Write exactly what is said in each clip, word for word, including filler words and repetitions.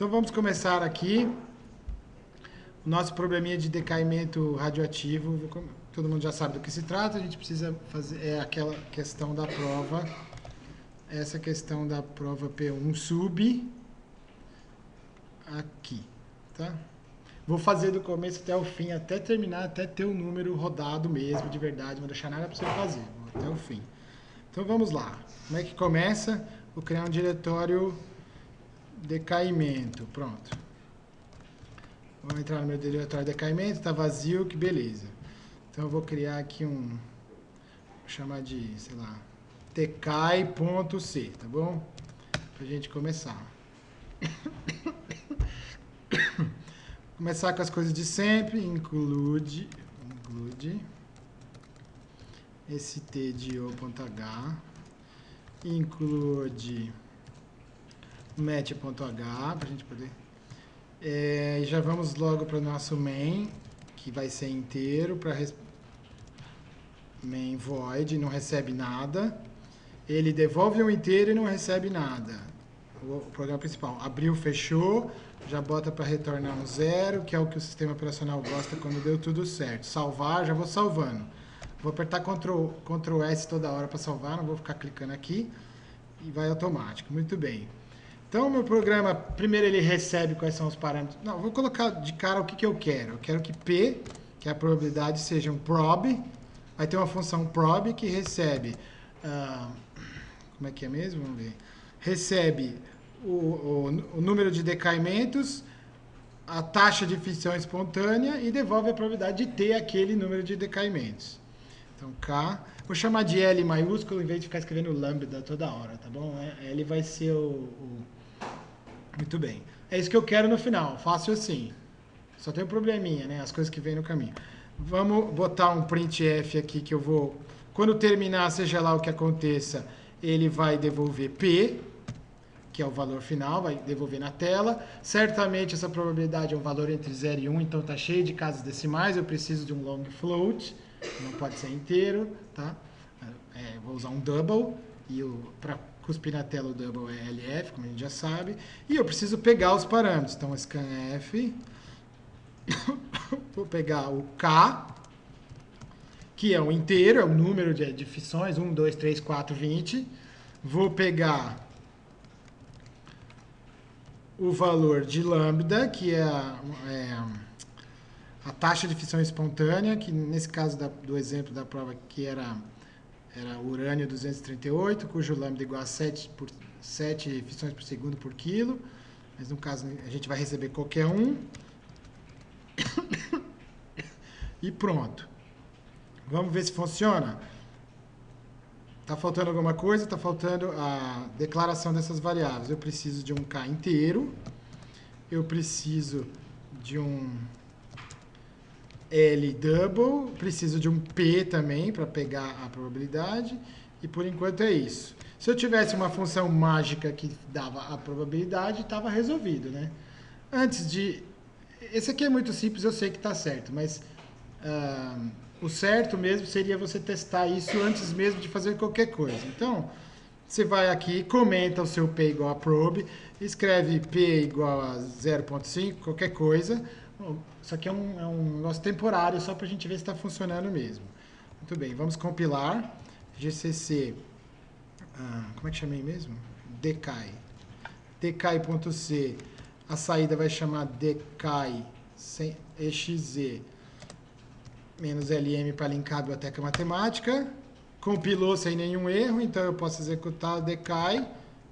Então vamos começar aqui o nosso probleminha de decaimento radioativo. Todo mundo já sabe do que se trata, a gente precisa fazer é aquela questão da prova, essa questão da prova P um sub aqui, tá? Vou fazer do começo até o fim, até terminar, até ter o número rodado mesmo, de verdade, não vou deixar nada para você fazer, vou até o fim. Então vamos lá. Como é que começa? Vou criar um diretório decaimento, pronto. Vou entrar no meu diretório decaimento, está vazio, que beleza. Então eu vou criar aqui um, vou chamar de, sei lá, decai.c, tá bom? Pra gente começar. Começar com as coisas de sempre, include, include st.io.h, include match.h, para a gente poder... É, e já vamos logo para o nosso main, que vai ser inteiro, para res... main void, não recebe nada. Ele devolve um inteiro e não recebe nada. O, o programa principal abriu, fechou, já bota para retornar um zero, que é o que o sistema operacional gosta quando deu tudo certo. Salvar, já vou salvando. Vou apertar Ctrl, Ctrl S toda hora para salvar, não vou ficar clicando aqui. E vai automático, muito bem. Então, o meu programa, primeiro ele recebe quais são os parâmetros. Não, vou colocar de cara o que, que eu quero. Eu quero que P, que é a probabilidade, seja um prob. Vai ter uma função prob que recebe... Uh, como é que é mesmo? Vamos ver. Recebe o, o, o número de decaimentos, a taxa de fissão espontânea e devolve a probabilidade de ter aquele número de decaimentos. Então, K... Vou chamar de L maiúsculo em vez de ficar escrevendo lambda toda hora, tá bom? L vai ser o... o... Muito bem. É isso que eu quero no final. Fácil assim. Só tem um probleminha, né? As coisas que vêm no caminho. Vamos botar um printf aqui que eu vou... Quando terminar, seja lá o que aconteça, ele vai devolver P, que é o valor final, vai devolver na tela. Certamente essa probabilidade é um valor entre zero e um, então está cheio de casas decimais. Eu preciso de um long float. Não pode ser inteiro, tá? É, vou usar um double, e para cuspir na tela o double é L F, como a gente já sabe. E eu preciso pegar os parâmetros. Então, scanf, vou pegar o K, que é o inteiro, é o número de, de fissões, um, dois, três, quatro, vinte. Vou pegar o valor de lambda, que é... é a taxa de fissão espontânea, que nesse caso da, do exemplo da prova que era, era urânio duzentos e trinta e oito, cujo lambda é igual a sete, por, sete fissões por segundo por quilo, mas no caso a gente vai receber qualquer um. E pronto. Vamos ver se funciona. Está faltando alguma coisa? Está faltando a declaração dessas variáveis. Eu preciso de um K inteiro, eu preciso de um... L double, preciso de um P também para pegar a probabilidade, e por enquanto é isso. Se eu tivesse uma função mágica que dava a probabilidade, estava resolvido, né? Antes de... Esse aqui é muito simples, eu sei que está certo, mas uh, o certo mesmo seria você testar isso antes mesmo de fazer qualquer coisa. Então, você vai aqui, comenta o seu P igual a prob, escreve P igual a zero ponto cinco, qualquer coisa. Isso aqui é um, é um negócio temporário, só para a gente ver se está funcionando mesmo. Muito bem, vamos compilar. G C C, ah, como é que chamei mesmo? Decai. Decai.c, a saída vai chamar decai exe menos lm para linkar a biblioteca matemática. Compilou sem nenhum erro, então eu posso executar o decai.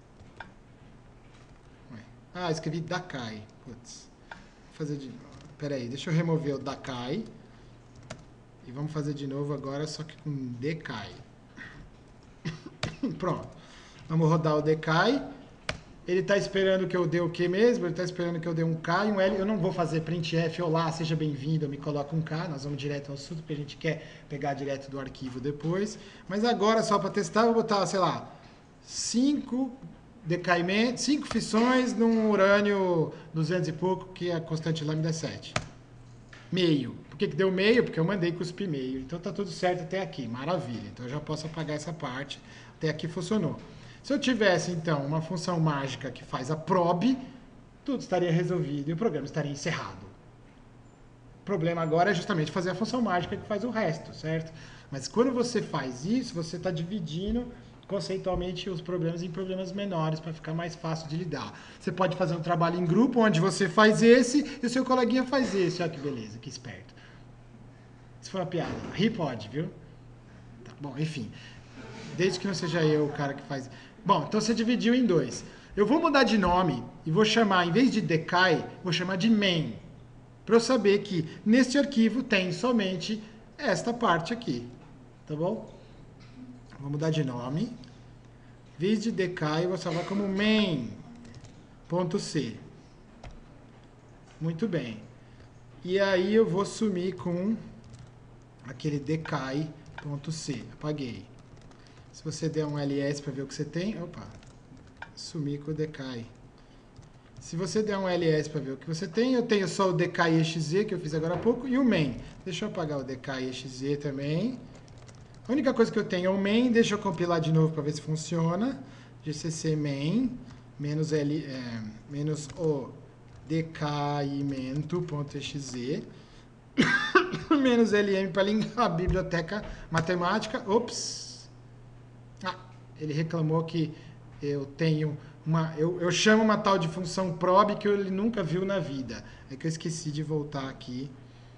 Ah, escrevi dacai. Putz, vou fazer de novo. Espera aí, deixa eu remover o decai. E vamos fazer de novo agora, só que com decai. Pronto. Vamos rodar o decai. Ele está esperando que eu dê o que mesmo? Ele está esperando que eu dê um K e um L. Eu não vou fazer printf, olá, seja bem-vindo, eu me coloco um K. Nós vamos direto ao assunto, porque a gente quer pegar direto do arquivo depois. Mas agora, só para testar, eu vou botar, sei lá, cinco... decaimentos, cinco fissões num urânio duzentos e pouco, que a constante lambda é sete. Meio. Por que, que deu meio? Porque eu mandei cuspir meio. Então tá tudo certo até aqui. Maravilha. Então eu já posso apagar essa parte. Até aqui funcionou. Se eu tivesse, então, uma função mágica que faz a prob, tudo estaria resolvido e o programa estaria encerrado. O problema agora é justamente fazer a função mágica que faz o resto, certo? Mas quando você faz isso, você está dividindo conceitualmente os problemas em problemas menores para ficar mais fácil de lidar. Você pode fazer um trabalho em grupo onde você faz esse e o seu coleguinha faz esse. Olha que beleza, que esperto. Isso foi uma piada. Ri pode, viu? Tá, bom, enfim. Desde que não seja eu o cara que faz... Bom, então você dividiu em dois. Eu vou mudar de nome e vou chamar, em vez de decay, vou chamar de main. Para eu saber que neste arquivo tem somente esta parte aqui. Tá bom? Vou mudar de nome. Em vez de decay, eu vou salvar como main.c. Muito bem. E aí eu vou sumir com aquele decay.c. Apaguei. Se você der um ls para ver o que você tem, opa, sumir com o decay. Se você der um ls para ver o que você tem, eu tenho só o decay.exe, que eu fiz agora há pouco, e o main. Deixa eu apagar o decay.exe também. A única coisa que eu tenho é o main, deixa eu compilar de novo para ver se funciona. Gcc main, menos, L, é, menos o decaimento.exe, menos lm para linkar a biblioteca matemática. Ops! Ah, ele reclamou que eu tenho uma... Eu, eu chamo uma tal de função prob que ele nunca viu na vida. É que eu esqueci de voltar aqui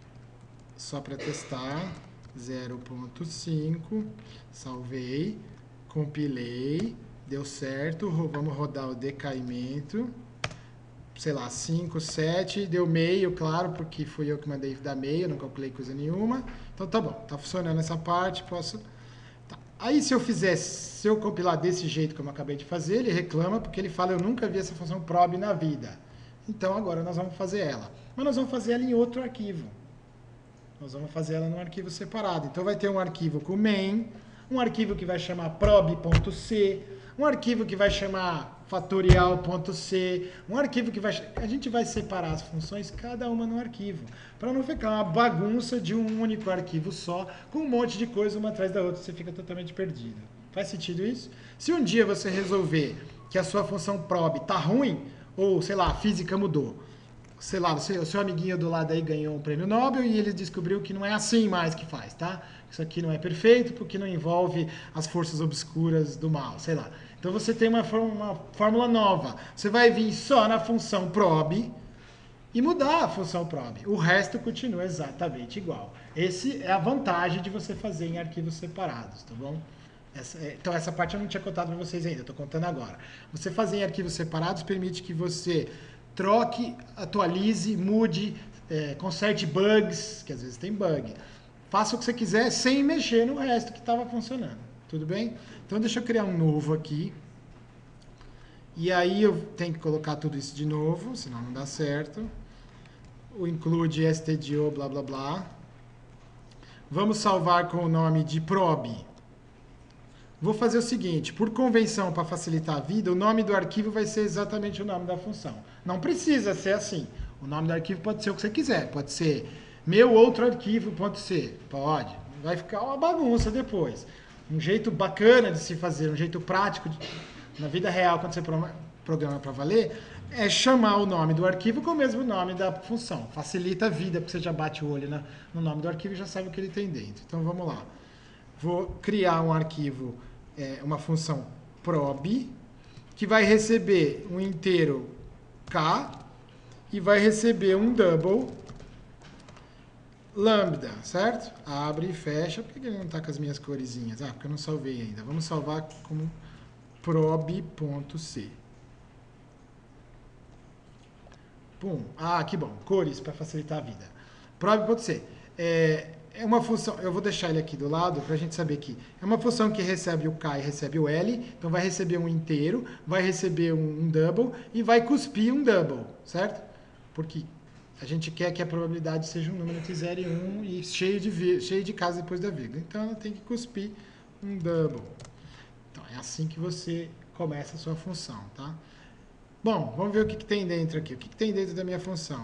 só para testar. zero ponto cinco, salvei, compilei, deu certo, vamos rodar o decaimento, sei lá, cinco, sete, deu meio, claro, porque fui eu que mandei dar meio, não calculei coisa nenhuma, então tá bom, tá funcionando essa parte, posso... Tá. Aí se eu fizer, se eu compilar desse jeito como eu acabei de fazer, ele reclama porque ele fala, eu nunca vi essa função prob na vida, então agora nós vamos fazer ela, mas nós vamos fazer ela em outro arquivo. Nós vamos fazer ela num arquivo separado. Então vai ter um arquivo com main, um arquivo que vai chamar prob.c, um arquivo que vai chamar fatorial.c, um arquivo que vai... A gente vai separar as funções, cada uma no arquivo, para não ficar uma bagunça de um único arquivo só, com um monte de coisa uma atrás da outra, você fica totalmente perdido. Faz sentido isso? Se um dia você resolver que a sua função prob está ruim, ou, sei lá, a física mudou, sei lá, você, o seu amiguinho do lado aí ganhou um prêmio Nobel e ele descobriu que não é assim mais que faz, tá? Isso aqui não é perfeito porque não envolve as forças obscuras do mal, sei lá. Então você tem uma, uma fórmula nova. Você vai vir só na função prob e mudar a função prob. O resto continua exatamente igual. Essa é a vantagem de você fazer em arquivos separados, tá bom? Essa, então essa parte eu não tinha contado para vocês ainda, eu estou contando agora. Você fazer em arquivos separados permite que você troque, atualize, mude, é, conserte bugs, que às vezes tem bug. Faça o que você quiser sem mexer no resto que estava funcionando. Tudo bem? Então deixa eu criar um novo aqui. E aí eu tenho que colocar tudo isso de novo, senão não dá certo. O include stdio, blá blá blá. Vamos salvar com o nome de prob. Vou fazer o seguinte, por convenção, para facilitar a vida, o nome do arquivo vai ser exatamente o nome da função. Não precisa ser assim. O nome do arquivo pode ser o que você quiser. Pode ser meu outro arquivo, pode ser. Pode. Vai ficar uma bagunça depois. Um jeito bacana de se fazer, um jeito prático, de, na vida real, quando você programa para valer, é chamar o nome do arquivo com o mesmo nome da função. Facilita a vida, porque você já bate o olho na, no nome do arquivo e já sabe o que ele tem dentro. Então vamos lá. Vou criar um arquivo... É uma função prob, que vai receber um inteiro k e vai receber um double lambda, certo? Abre e fecha. Por que ele não está com as minhas coresinhas? Ah, porque eu não salvei ainda. Vamos salvar como prob.c. Pum. Ah, que bom. Cores para facilitar a vida. Prob.c. É... É uma função, eu vou deixar ele aqui do lado para a gente saber que é uma função que recebe o K e recebe o L, então vai receber um inteiro, vai receber um, um double e vai cuspir um double, certo? Porque a gente quer que a probabilidade seja um número entre zero e um e cheio de, cheio de casa depois da vírgula. Então ela tem que cuspir um double. Então é assim que você começa a sua função, tá? Bom, vamos ver o que, que tem dentro aqui. O que, que tem dentro da minha função?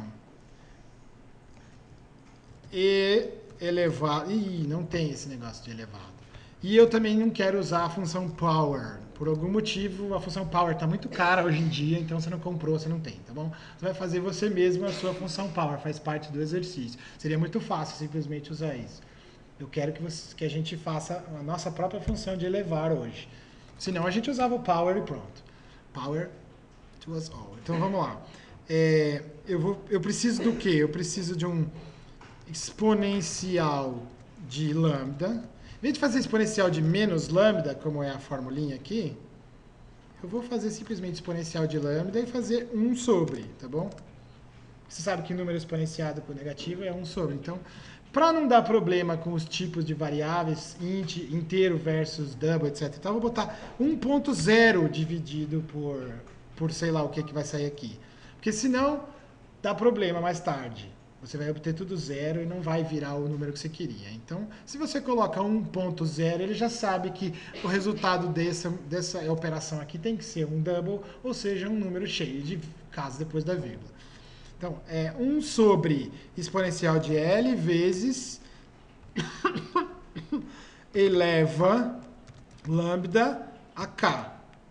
E... elevado. Ih, não tem esse negócio de elevado. E eu também não quero usar a função power. Por algum motivo, a função power está muito cara hoje em dia, então você não comprou, você não tem, tá bom? Você vai fazer você mesmo a sua função power, faz parte do exercício. Seria muito fácil simplesmente usar isso. Eu quero que, você, que a gente faça a nossa própria função de elevar hoje. Senão a gente usava o power e pronto. Power to us all. Então vamos lá. É, eu, vou, eu preciso do quê? Eu preciso de um exponencial de lambda. Em vez de fazer exponencial de menos lambda, como é a formulinha aqui, eu vou fazer simplesmente exponencial de lambda e fazer um sobre, tá bom? Você sabe que número exponenciado por negativo é um sobre. Então, para não dar problema com os tipos de variáveis, int, inteiro versus double, etcétera, então eu vou botar um ponto zero dividido por, por sei lá o que, que vai sair aqui. Porque senão dá problema mais tarde. Você vai obter tudo zero e não vai virar o número que você queria. Então, se você coloca um ponto zero, ele já sabe que o resultado dessa, dessa operação aqui tem que ser um double, ou seja, um número cheio de casas depois da vírgula. Então, é um sobre exponencial de L vezes eleva lambda a K.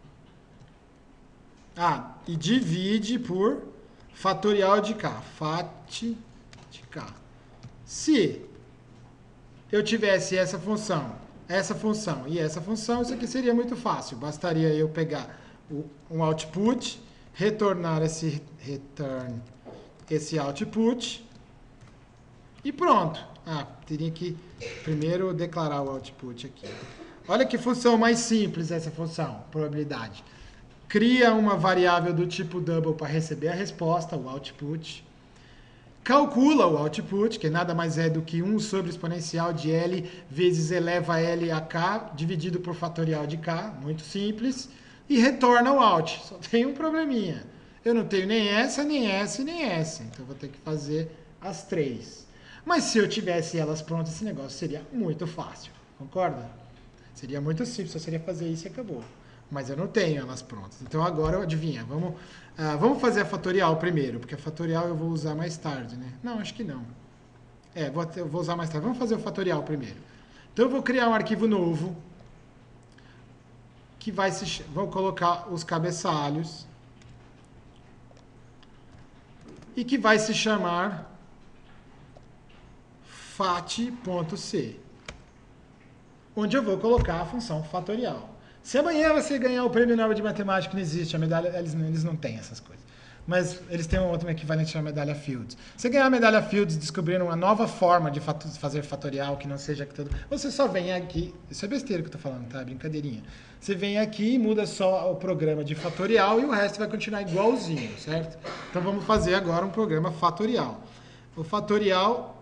Ah, e divide por fatorial de K. Fat de K. Se eu tivesse essa função, essa função e essa função, isso aqui seria muito fácil. Bastaria eu pegar o, um output, retornar esse return, esse output e pronto. Ah, teria que primeiro declarar o output aqui. Olha que função mais simples essa função, probabilidade. Cria uma variável do tipo double para receber a resposta, o output. Calcula o output, que nada mais é do que um sobre exponencial de L vezes eleva L a K, dividido por fatorial de K, muito simples. E retorna o out. Só tem um probleminha. Eu não tenho nem essa, nem essa e nem essa. Então eu vou ter que fazer as três. Mas se eu tivesse elas prontas, esse negócio seria muito fácil. Concorda? Seria muito simples, só seria fazer isso e acabou. Mas eu não tenho elas prontas. Então agora, adivinha, vamos, uh, vamos fazer a fatorial primeiro, porque a fatorial eu vou usar mais tarde, né? Não, acho que não. É, vou, eu vou usar mais tarde. Vamos fazer o fatorial primeiro. Então eu vou criar um arquivo novo, que vai se... Vou colocar os cabeçalhos, e que vai se chamar fat.c, onde eu vou colocar a função fatorial. Se amanhã você ganhar o prêmio Nobel de Matemática, não existe a medalha, eles, eles não têm essas coisas. Mas eles têm um outro equivalente chamado medalha Fields. Se ganhar a medalha Fields descobrindo uma nova forma de fat fazer fatorial, que não seja que todo... Você só vem aqui... Isso é besteira que eu tô falando, tá? Brincadeirinha. Você vem aqui e muda só o programa de fatorial e o resto vai continuar igualzinho, certo? Então vamos fazer agora um programa fatorial. O fatorial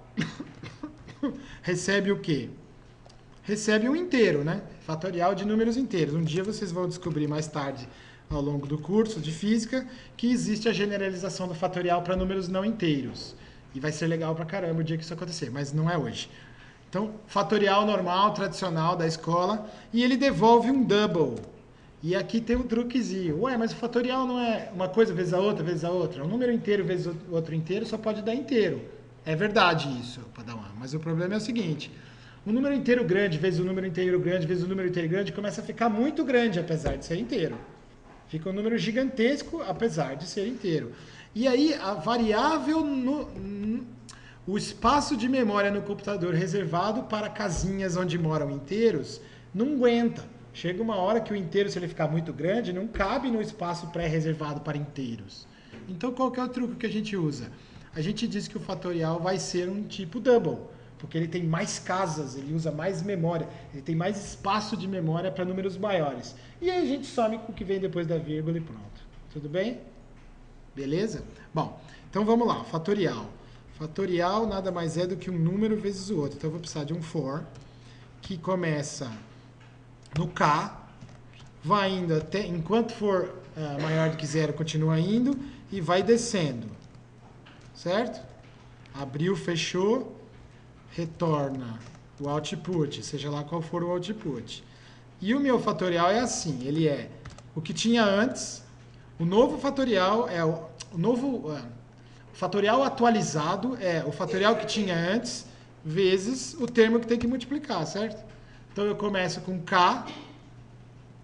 recebe o quê? Recebe um inteiro, né? Fatorial de números inteiros. Um dia vocês vão descobrir mais tarde, ao longo do curso de física, que existe a generalização do fatorial para números não inteiros. E vai ser legal pra caramba o dia que isso acontecer, mas não é hoje. Então, fatorial normal, tradicional da escola, e ele devolve um double. E aqui tem um truquezinho. Ué, mas o fatorial não é uma coisa vezes a outra, vezes a outra. Um número inteiro vezes o outro inteiro só pode dar inteiro. É verdade isso, Padawan. Mas o problema é o seguinte... Um número inteiro grande vezes o número inteiro grande vezes o número inteiro grande começa a ficar muito grande, apesar de ser inteiro. Fica um número gigantesco, apesar de ser inteiro. E aí, a variável, no, no, o espaço de memória no computador reservado para casinhas onde moram inteiros, não aguenta. Chega uma hora que o inteiro, se ele ficar muito grande, não cabe no espaço pré-reservado para inteiros. Então, qual que é o truque que a gente usa? A gente diz que o fatorial vai ser um tipo double. Porque ele tem mais casas, ele usa mais memória, ele tem mais espaço de memória para números maiores. E aí a gente some com o que vem depois da vírgula e pronto. Tudo bem? Beleza? Bom, então vamos lá, fatorial. Fatorial nada mais é do que um número vezes o outro. Então eu vou precisar de um for, que começa no K, vai indo até, enquanto for uh, maior do que zero, continua indo, e vai descendo. Certo? Abriu, fechou. Retorna o output, seja lá qual for o output. E o meu fatorial é assim, ele é o que tinha antes, o novo fatorial é o, o novo uh, o fatorial atualizado é o fatorial que tinha antes vezes o termo que tem que multiplicar, certo? Então eu começo com K,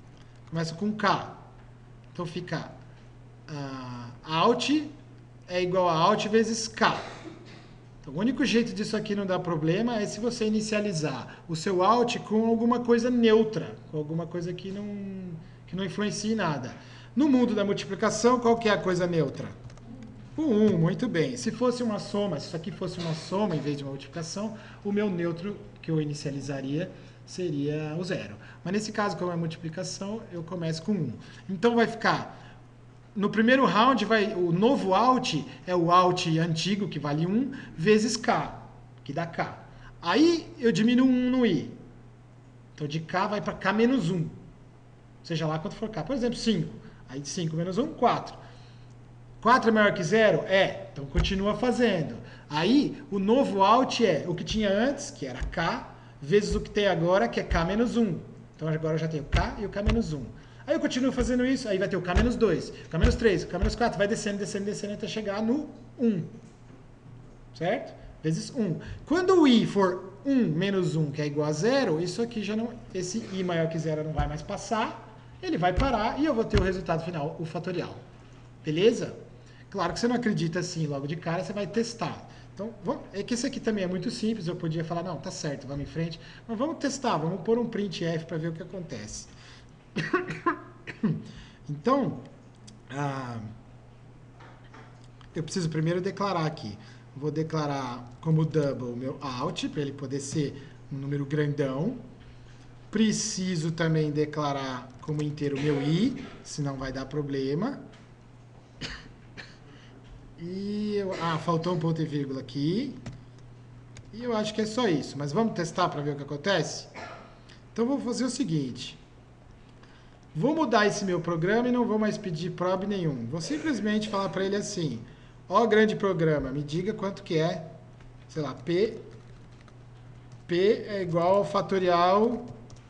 Começa com K. Então fica uh, Alt é igual a Alt vezes K. Então, o único jeito disso aqui não dar problema é se você inicializar o seu Alt com alguma coisa neutra, com alguma coisa que não, que não influencie nada. No mundo da multiplicação, qual que é a coisa neutra? O um, muito bem. Se fosse uma soma, se isso aqui fosse uma soma em vez de uma multiplicação, o meu neutro que eu inicializaria seria o zero. Mas nesse caso, como é multiplicação, eu começo com um. Então vai ficar, no primeiro round, vai, o novo Alt é o Alt antigo, que vale um, vezes K, que dá K. Aí eu diminuo um no I. Então de K vai para K menos um. Seja lá quanto for K. Por exemplo, cinco. Aí de cinco menos um, quatro. quatro é maior que zero? É. Então continua fazendo. Aí o novo Alt é o que tinha antes, que era K, vezes o que tem agora, que é K menos um. Então agora eu já tenho K e o K menos um. Aí eu continuo fazendo isso, aí vai ter o K menos dois, K menos três, K menos quatro, vai descendo, descendo, descendo até chegar no um. Certo? Vezes um. Quando o I for um menos um, que é igual a zero, isso aqui já não, esse I maior que zero não vai mais passar, ele vai parar e eu vou ter o resultado final, o fatorial. Beleza? Claro que você não acredita assim logo de cara, você vai testar. Então, vamos, é que esse aqui também é muito simples, eu podia falar, não, tá certo, vamos em frente, mas vamos testar, vamos pôr um printf para ver o que acontece. Então, ah, eu preciso primeiro declarar aqui. Vou declarar como double o meu Alt, para ele poder ser um número grandão. Preciso também declarar como inteiro o meu I, senão vai dar problema. E eu, ah, faltou um ponto e vírgula aqui. E eu acho que é só isso. Mas vamos testar para ver o que acontece? Então, vou fazer o seguinte. Vou mudar esse meu programa e não vou mais pedir prob nenhum. Vou simplesmente falar para ele assim, ó grande programa, me diga quanto que é, sei lá, P, P é igual ao fatorial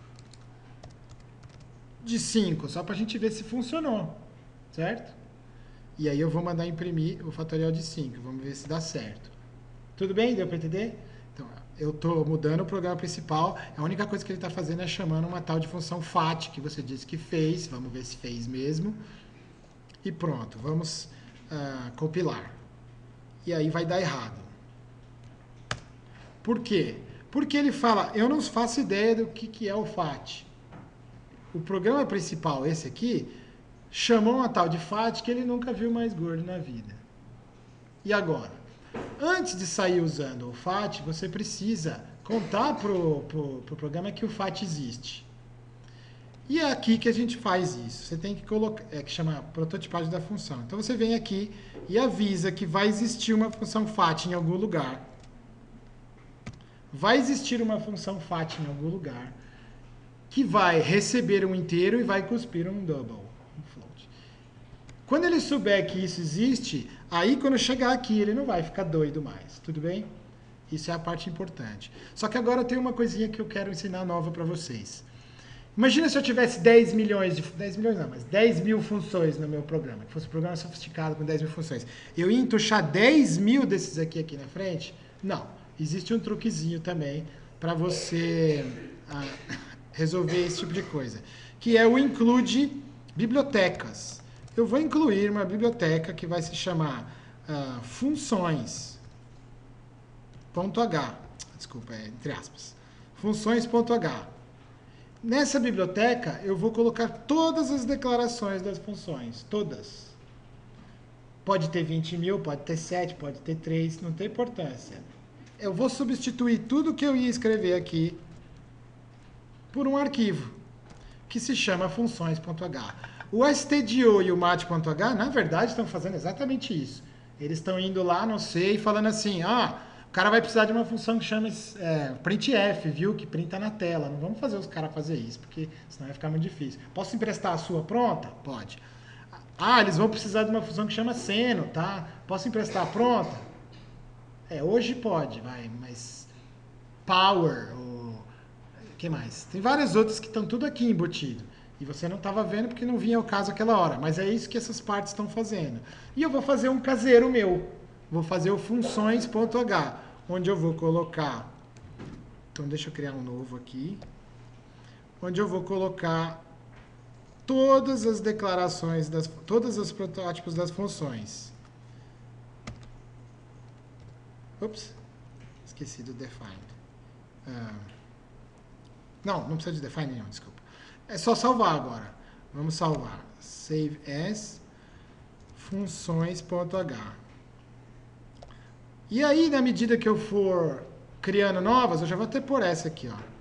de cinco, só para a gente ver se funcionou, certo? E aí eu vou mandar imprimir o fatorial de cinco, vamos ver se dá certo. Tudo bem? Deu para entender? Então, eu estou mudando o programa principal, a única coisa que ele está fazendo é chamando uma tal de função fat, que você disse que fez, vamos ver se fez mesmo. E pronto, vamos uh, compilar. E aí vai dar errado. Por quê? Porque ele fala, eu não faço ideia do que, que é o fat. O programa principal, esse aqui, chamou uma tal de fat que ele nunca viu mais gordo na vida. E agora? Antes de sair usando o fat, você precisa contar para o pro, pro programa que o fat existe. E é aqui que a gente faz isso. Você tem que colocar, é que chama prototipagem da função. Então você vem aqui e avisa que vai existir uma função fat em algum lugar. Vai existir uma função fat em algum lugar que vai receber um inteiro e vai cuspir um double, um float. Quando ele souber que isso existe, aí quando chegar aqui ele não vai ficar doido mais, tudo bem? Isso é a parte importante. Só que agora tem uma coisinha que eu quero ensinar nova para vocês. Imagina se eu tivesse dez milhões de... dez milhões não, mas dez mil funções no meu programa. Que fosse um programa sofisticado com dez mil funções. Eu ia entuchar dez mil desses aqui, aqui na frente? Não. Existe um truquezinho também para você ah, resolver esse tipo de coisa. Que é o include bibliotecas. Eu vou incluir uma biblioteca que vai se chamar ah, funções. Ponto H. Desculpa, é entre aspas. Funções.h. Nessa biblioteca, eu vou colocar todas as declarações das funções. Todas. Pode ter vinte mil, pode ter sete, pode ter três, não tem importância. Eu vou substituir tudo que eu ia escrever aqui por um arquivo que se chama funções.h. O stdio e o mat.h, na verdade, estão fazendo exatamente isso. Eles estão indo lá, não sei, falando assim, ah, o cara vai precisar de uma função que chama é, printf, viu? Que printa na tela. Não vamos fazer os caras fazer isso, porque senão vai ficar muito difícil. Posso emprestar a sua pronta? Pode. Ah, eles vão precisar de uma função que chama seno, tá? Posso emprestar a pronta? É, hoje pode, vai, mas power, o que mais? Tem várias outras que estão tudo aqui embutido. E você não estava vendo porque não vinha ao caso aquela hora. Mas é isso que essas partes estão fazendo. E eu vou fazer um caseiro meu. Vou fazer o funções.h, onde eu vou colocar... Então, deixa eu criar um novo aqui. Onde eu vou colocar todas as declarações, das, todos os protótipos das funções. Ups, esqueci do define. Ah, não, não precisa de define não, desculpa. É só salvar agora. Vamos salvar. Save as funções.h. E aí, na medida que eu for criando novas, eu já vou até por essa aqui, ó.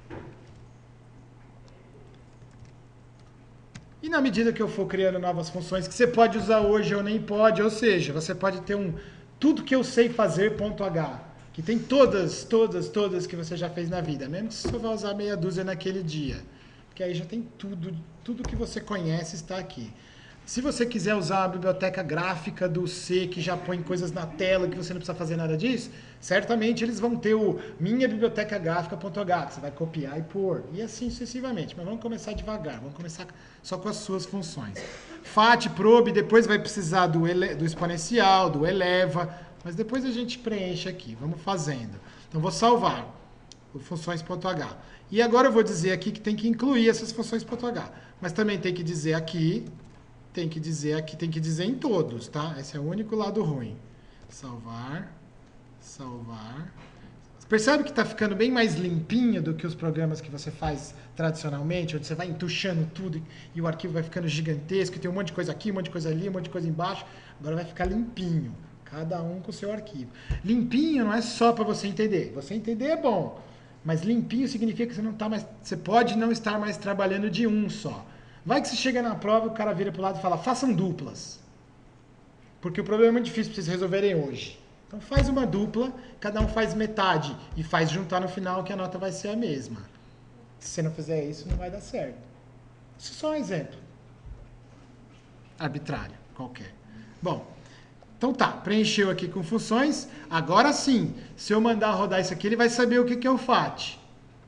E na medida que eu for criando novas funções que você pode usar hoje ou nem pode, ou seja, você pode ter um tudo que eu sei fazer.h, que tem todas, todas, todas que você já fez na vida, mesmo que você só vai usar meia dúzia naquele dia. Porque aí já tem tudo, tudo que você conhece está aqui. Se você quiser usar a biblioteca gráfica do C, que já põe coisas na tela, que você não precisa fazer nada disso, certamente eles vão ter o minha biblioteca gráfica.h, que você vai copiar e pôr, e assim sucessivamente. Mas vamos começar devagar, vamos começar só com as suas funções. Fat, probe, depois vai precisar do, ele, do exponencial, do eleva, mas depois a gente preenche aqui, vamos fazendo. Então vou salvar o funções.h. E agora eu vou dizer aqui que tem que incluir essas funções.h, mas também tem que dizer aqui, tem que dizer aqui, tem que dizer em todos, tá? Esse é o único lado ruim. Salvar, salvar. Percebe que está ficando bem mais limpinho do que os programas que você faz tradicionalmente, onde você vai entuchando tudo e o arquivo vai ficando gigantesco, e tem um monte de coisa aqui, um monte de coisa ali, um monte de coisa embaixo. Agora vai ficar limpinho, cada um com o seu arquivo. Limpinho não é só para você entender. Você entender é bom, mas limpinho significa que você não tá mais, você pode não estar mais trabalhando de um só. Vai que você chega na prova e o cara vira pro lado e fala, façam duplas. Porque o problema é muito difícil para vocês resolverem hoje. Então faz uma dupla, cada um faz metade e faz juntar no final que a nota vai ser a mesma. Se você não fizer isso, não vai dar certo. Isso é só um exemplo. Arbitrário, qualquer. Bom, então tá, preencheu aqui com funções. Agora sim, se eu mandar rodar isso aqui, ele vai saber o que é o fat.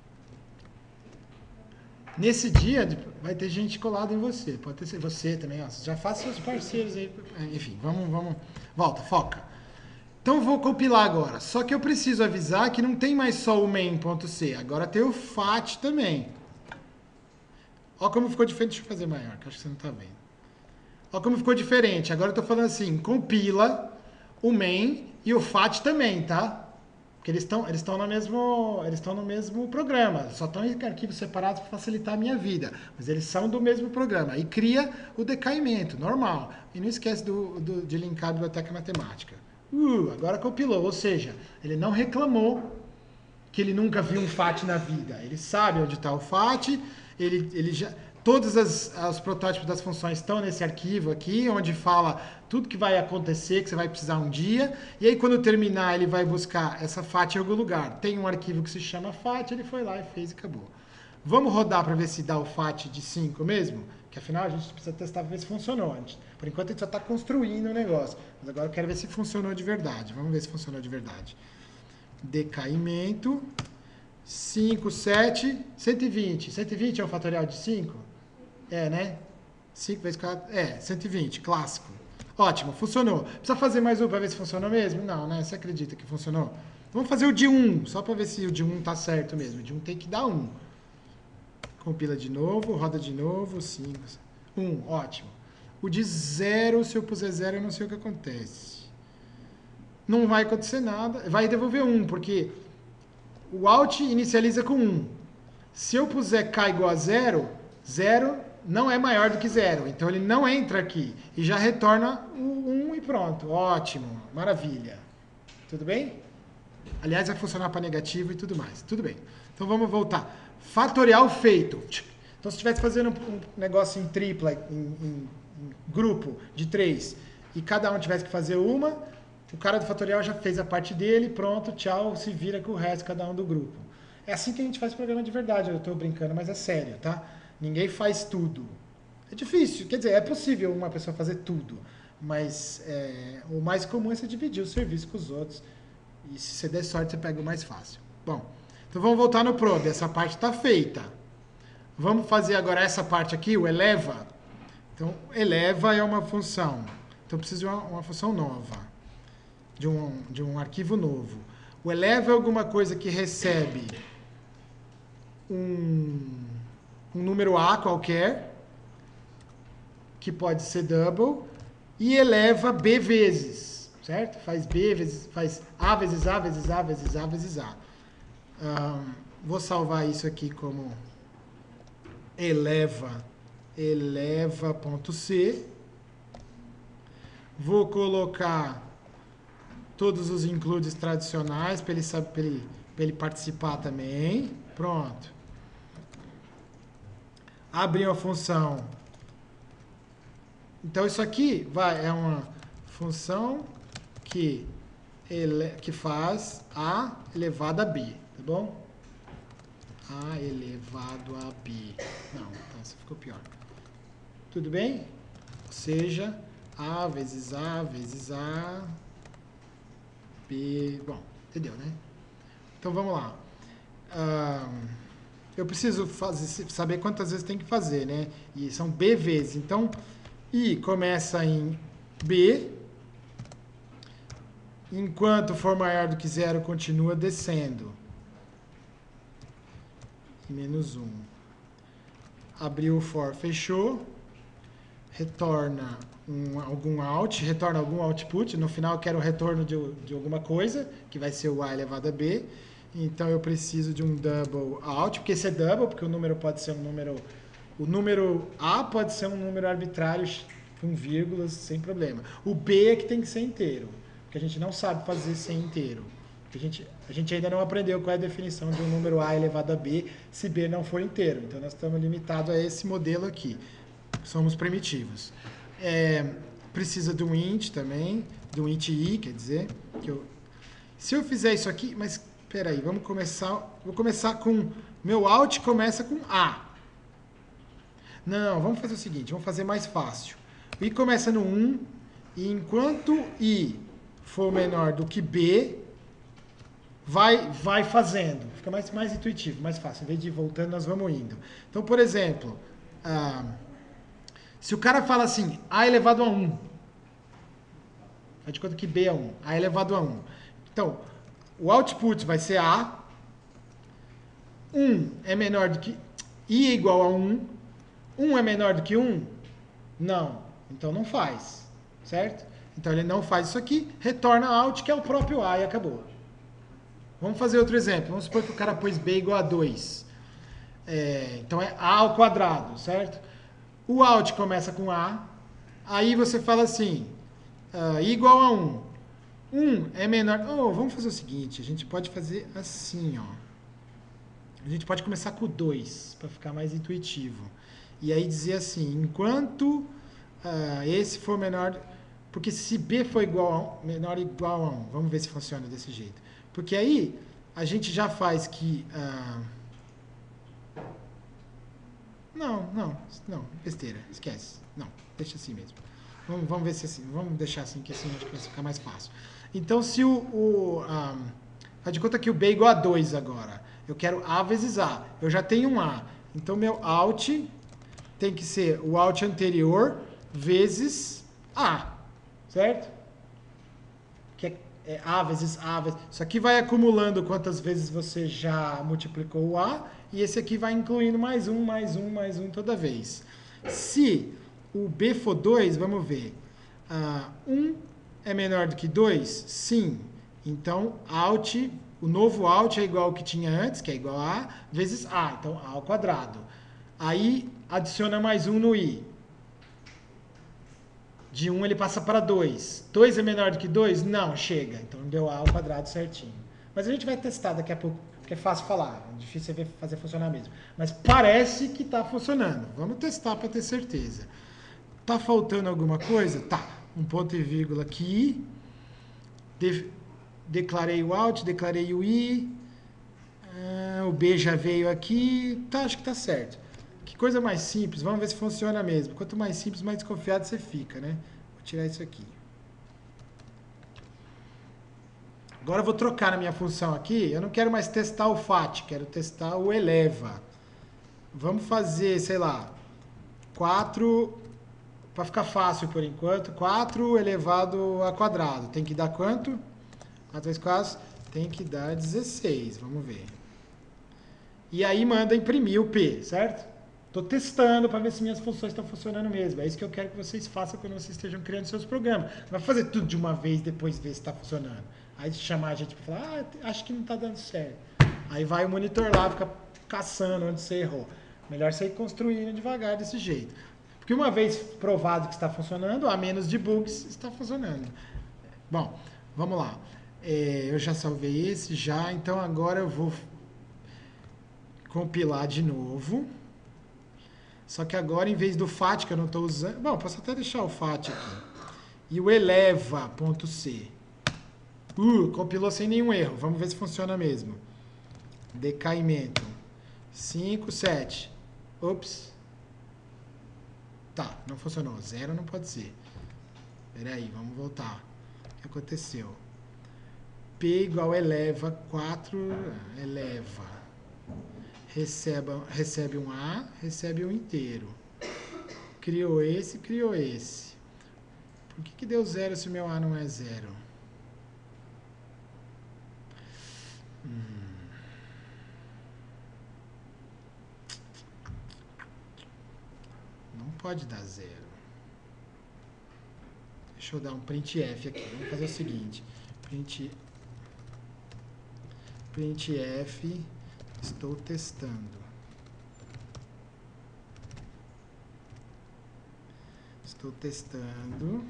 Nesse dia, vai ter gente colada em você. Pode ter você também. Ó. Já faça seus parceiros aí. Enfim, vamos, vamos. Volta, foca. Então eu vou compilar agora. Só que eu preciso avisar que não tem mais só o main.c. Agora tem o fat também. Ó como ficou diferente. Deixa eu fazer maior, que acho que você não está vendo. Ó como ficou diferente. Agora eu estou falando assim, compila o main e o fat também, tá? Porque eles estão eles estão no mesmo eles estão no mesmo programa, só estão em arquivos separados para facilitar a minha vida, mas eles são do mesmo programa. E cria o decaimento, normal. E não esquece do, do, de linkar a biblioteca matemática. Uh, agora compilou, ou seja, ele não reclamou que ele nunca viu um fat na vida. Ele sabe onde está o fat, ele, ele já... Todos as, os protótipos das funções estão nesse arquivo aqui, onde fala tudo que vai acontecer, que você vai precisar um dia. E aí, quando terminar, ele vai buscar essa fat em algum lugar. Tem um arquivo que se chama fat, ele foi lá e fez e acabou. Vamos rodar para ver se dá o fat de cinco mesmo? Que afinal a gente precisa testar para ver se funcionou. Por enquanto a gente só está construindo o negócio. Mas agora eu quero ver se funcionou de verdade. Vamos ver se funcionou de verdade. Decaimento. cinco, sete, cento e vinte. cento e vinte é um fatorial de cinco? É, né? cinco vezes quatro, é, cento e vinte, clássico. Ótimo, funcionou. Precisa fazer mais um para ver se funcionou mesmo? Não, né? Você acredita que funcionou? Vamos fazer o de um, só para ver se o de um tá certo mesmo. O de um tem que dar um. Compila de novo, roda de novo, cinco, um, ótimo. O de zero, se eu puser zero, eu não sei o que acontece. Não vai acontecer nada. Vai devolver um, porque o out inicializa com um. Se eu puser k igual a zero, zero não é maior do que zero. Então ele não entra aqui. E já retorna o um e pronto. Ótimo, maravilha. Tudo bem? Aliás, vai funcionar para negativo e tudo mais. Tudo bem. Então vamos voltar. Fatorial feito. Então se estivesse fazendo um negócio em tripla, em, em, em grupo de três, e cada um tivesse que fazer uma, o cara do fatorial já fez a parte dele, pronto, tchau, se vira com o resto, cada um do grupo. É assim que a gente faz programa de verdade, eu estou brincando, mas é sério, tá? Ninguém faz tudo. É difícil, quer dizer, é possível uma pessoa fazer tudo, mas é, o mais comum é você dividir o serviço com os outros, e se você der sorte, você pega o mais fácil. Bom, então vamos voltar no probe, essa parte está feita. Vamos fazer agora essa parte aqui, o eleva. Então, eleva é uma função, então preciso de uma, uma função nova, de um, de um arquivo novo. O eleva é alguma coisa que recebe um... um número A qualquer, que pode ser double, e eleva B vezes, certo? Faz B vezes, faz A vezes A vezes A vezes A vezes A. Um, vou salvar isso aqui como eleva, eleva.c. Vou colocar todos os includes tradicionais para ele, pra ele, pra ele participar também. Pronto. Abrir uma função. Então isso aqui vai, é uma função que, ele, que faz A elevado a B, tá bom? A elevado a B. Não, então isso ficou pior. Tudo bem? Ou seja, A vezes A vezes A, B... Bom, entendeu, né? Então vamos lá. Um, eu preciso fazer, saber quantas vezes tem que fazer, né? E são B vezes. Então, I começa em B. Enquanto for maior do que zero, continua descendo. Menos um. Abriu o for, fechou. Retorna um, algum out, retorna algum output. No final eu quero o retorno de, de alguma coisa, que vai ser o A elevado a B. Então eu preciso de um double out, porque esse é double, porque o número pode ser um número... O número A pode ser um número arbitrário com vírgulas, sem problema. O B é que tem que ser inteiro, porque a gente não sabe fazer sem inteiro. A gente, a gente ainda não aprendeu qual é a definição de um número A elevado a B se B não for inteiro. Então nós estamos limitados a esse modelo aqui. Somos primitivos. É, precisa de um int também, de um int i, quer dizer, que eu, se eu fizer isso aqui, mas peraí, vamos começar, vou começar com, meu out começa com A. Não, vamos fazer o seguinte, vamos fazer mais fácil. I começa no um, e enquanto I for menor do que B, vai, vai fazendo. Fica mais, mais intuitivo, mais fácil. Em vez de ir voltando, nós vamos indo. Então, por exemplo, ah, se o cara fala assim, A elevado a um, faz de conta que B é um, A elevado a um. Então, o output vai ser A, um é menor do que... I é igual a um, um é menor do que um? Não. Então não faz, certo? Então ele não faz isso aqui, retorna out, que é o próprio A, e acabou. Vamos fazer outro exemplo. Vamos supor que o cara pôs B igual a dois. É, então é A ao quadrado, certo? O out começa com A, aí você fala assim, uh, I igual a um. um é menor... Oh, vamos fazer o seguinte, a gente pode fazer assim, ó. A gente pode começar com o dois, para ficar mais intuitivo. E aí dizer assim, enquanto uh, esse for menor... Porque se B for igual a um, menor ou igual a um, vamos ver se funciona desse jeito. Porque aí a gente já faz que... Uh, não, não, não, besteira, esquece. Não, deixa assim mesmo. Vamos, vamos ver se assim, vamos deixar assim, que assim acho que vai ficar mais fácil. Então, se o... o um, faz de conta que o B é igual a dois agora. Eu quero A vezes A. Eu já tenho um A. Então, meu out tem que ser o out anterior vezes A. Certo? Que é, é A vezes A vezes... Isso aqui vai acumulando quantas vezes você já multiplicou o A. E esse aqui vai incluindo mais um, mais um, mais um toda vez. Se o B for dois, vamos ver. Uh, um é menor do que dois? Sim. Então, out... O novo out é igual ao que tinha antes, que é igual a A, vezes A. Então, A ao quadrado. Aí, adiciona mais um no I. De um ele passa para dois. dois é menor do que dois? Não, chega. Então, deu A ao quadrado certinho. Mas a gente vai testar daqui a pouco, porque é fácil falar. É difícil ver fazer funcionar mesmo. Mas parece que está funcionando. Vamos testar para ter certeza. Está faltando alguma coisa? Tá. Um ponto e vírgula aqui. De... Declarei o out, declarei o I, ah, o B já veio aqui, tá, acho que tá certo. Que coisa mais simples, vamos ver se funciona mesmo. Quanto mais simples, mais desconfiado você fica, né? Vou tirar isso aqui. Agora eu vou trocar na minha função aqui, eu não quero mais testar o fat, quero testar o eleva. Vamos fazer, sei lá, quatro, para ficar fácil por enquanto, quatro elevado a quadrado. Tem que dar quanto? quatro vezes quatro tem que dar dezesseis, vamos ver. E aí manda imprimir o P, certo? Estou testando para ver se minhas funções estão funcionando mesmo. É isso que eu quero que vocês façam quando vocês estejam criando seus programas. Não vai fazer tudo de uma vez e depois ver se está funcionando. Aí chamar a gente para falar, ah, acho que não está dando certo. Aí vai o monitor lá, fica caçando onde você errou. Melhor você ir construindo devagar desse jeito. Porque uma vez provado que está funcionando, a menos de bugs, está funcionando. Bom, vamos lá. É, eu já salvei esse, já. Então agora eu vou compilar de novo. Só que agora, em vez do fat, que eu não estou usando... Bom, posso até deixar o fat aqui. E o eleva.c. Uh, compilou sem nenhum erro. Vamos ver se funciona mesmo. Decaimento. cinco, sete. Ops. Tá, não funcionou. Zero não pode ser. Espera aí, vamos voltar. O que aconteceu? P igual eleva quatro. Eleva. Recebe, recebe um A, recebe um inteiro. Criou esse, criou esse. Por que que deu zero se o meu A não é zero? Hum. Não pode dar zero. Deixa eu dar um printf aqui. Vamos fazer o seguinte. Print, printf... Estou testando. Estou testando.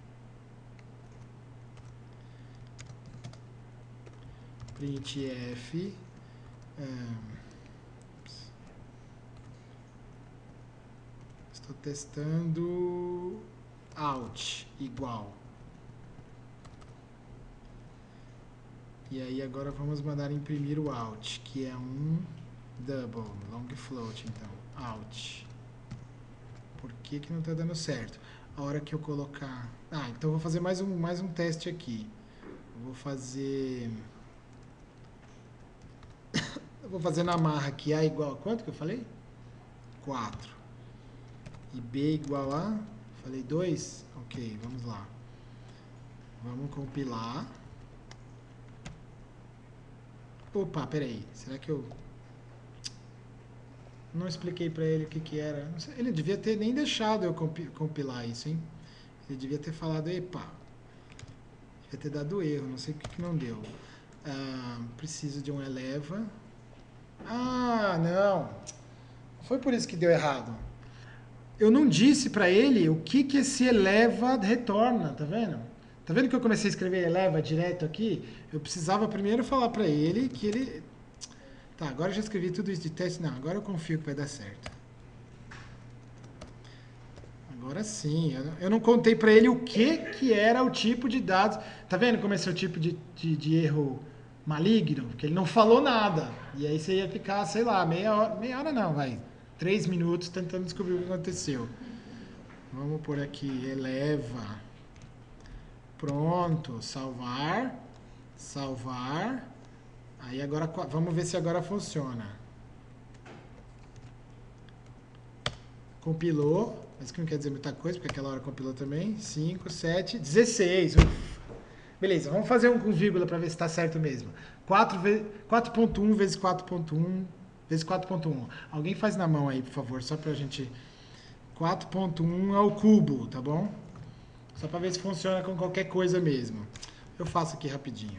Printf. Um, estou testando. Out igual. E aí agora vamos mandar imprimir o out, que é um double, long float, então, out. Por que que não está dando certo? A hora que eu colocar... Ah, então eu vou fazer mais um, mais um teste aqui. Eu vou fazer... eu vou fazer na marra aqui, A igual a quanto que eu falei? quatro. E B igual a... Falei dois? Ok, vamos lá. Vamos compilar. Opa, peraí, será que eu não expliquei para ele o que que era? Não sei, ele devia ter nem deixado eu compilar isso, hein? Ele devia ter falado, epa, devia ter dado erro, não sei o que que não deu. Ah, preciso de um eleva. Ah, não, foi por isso que deu errado. Eu não disse para ele o que que esse eleva retorna, tá vendo? Tá vendo que eu comecei a escrever eleva direto aqui? Eu precisava primeiro falar para ele que ele... Tá, agora eu já escrevi tudo isso de teste. Não, agora eu confio que vai dar certo. Agora sim. Eu não, eu não contei para ele o que que era o tipo de dados. Tá vendo como esse é o tipo de, de, de erro maligno? Porque ele não falou nada. E aí você ia ficar, sei lá, meia hora... Meia hora não, vai. Três minutos tentando descobrir o que aconteceu. Vamos por aqui, eleva... Pronto, salvar, salvar. Aí agora, vamos ver se agora funciona. Compilou, mas que não quer dizer muita coisa, porque aquela hora compilou também. cinco, sete, dezesseis. Uf. Beleza, vamos fazer um com vírgula para ver se está certo mesmo. quatro ponto um vezes quatro ponto um vezes quatro ponto um. Alguém faz na mão aí, por favor, só para a gente... quatro ponto um ao cubo, tá bom? Só para ver se funciona com qualquer coisa mesmo. Eu faço aqui rapidinho.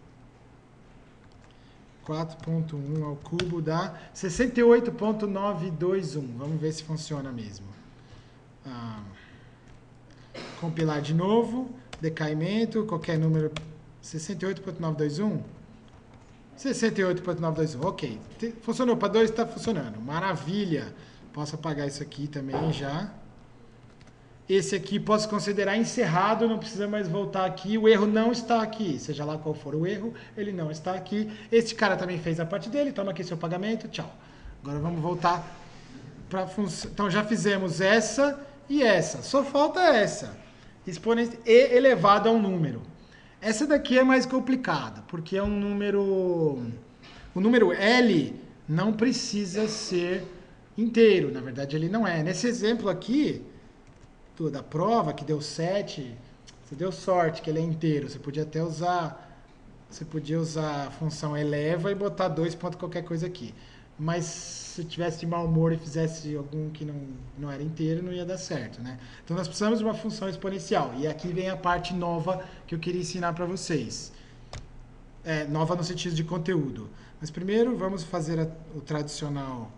quatro ponto um ao cubo dá sessenta e oito ponto novecentos e vinte e um. Vamos ver se funciona mesmo. Ah, compilar de novo. Decaimento, qualquer número. sessenta e oito ponto novecentos e vinte e um? sessenta e oito ponto novecentos e vinte e um, ok. Funcionou para dois, está funcionando. Maravilha. Posso apagar isso aqui também já. Esse aqui posso considerar encerrado, não precisa mais voltar aqui. O erro não está aqui. Seja lá qual for o erro, ele não está aqui. Este cara também fez a parte dele. Toma aqui seu pagamento. Tchau. Agora vamos voltar para a função. Então já fizemos essa e essa. Só falta essa. Expoente e elevado a um número. Essa daqui é mais complicada, porque é um número... O número L não precisa ser inteiro. Na verdade, ele não é. Nesse exemplo aqui... da prova, que deu sete, você deu sorte que ele é inteiro. Você podia até usar, você podia usar a função eleva e botar dois ponto qualquer coisa aqui. mas se tivesse de mau humor e fizesse algum que não, não era inteiro, não ia dar certo, né? Então nós precisamos de uma função exponencial. E aqui vem a parte nova que eu queria ensinar para vocês. É, nova no sentido de conteúdo. Mas primeiro vamos fazer a, o tradicional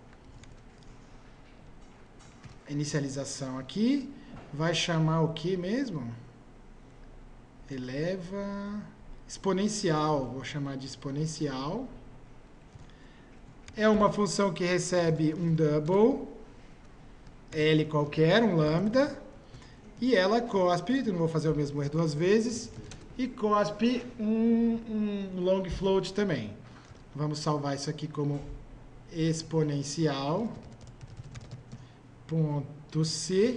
inicialização aqui. Vai chamar o que mesmo? Eleva exponencial. Vou chamar de exponencial. É uma função que recebe um double, L qualquer, um lambda, e ela cospe, não vou fazer o mesmo erro duas vezes, e cospe um, um long float também. Vamos salvar isso aqui como exponencial, ponto C.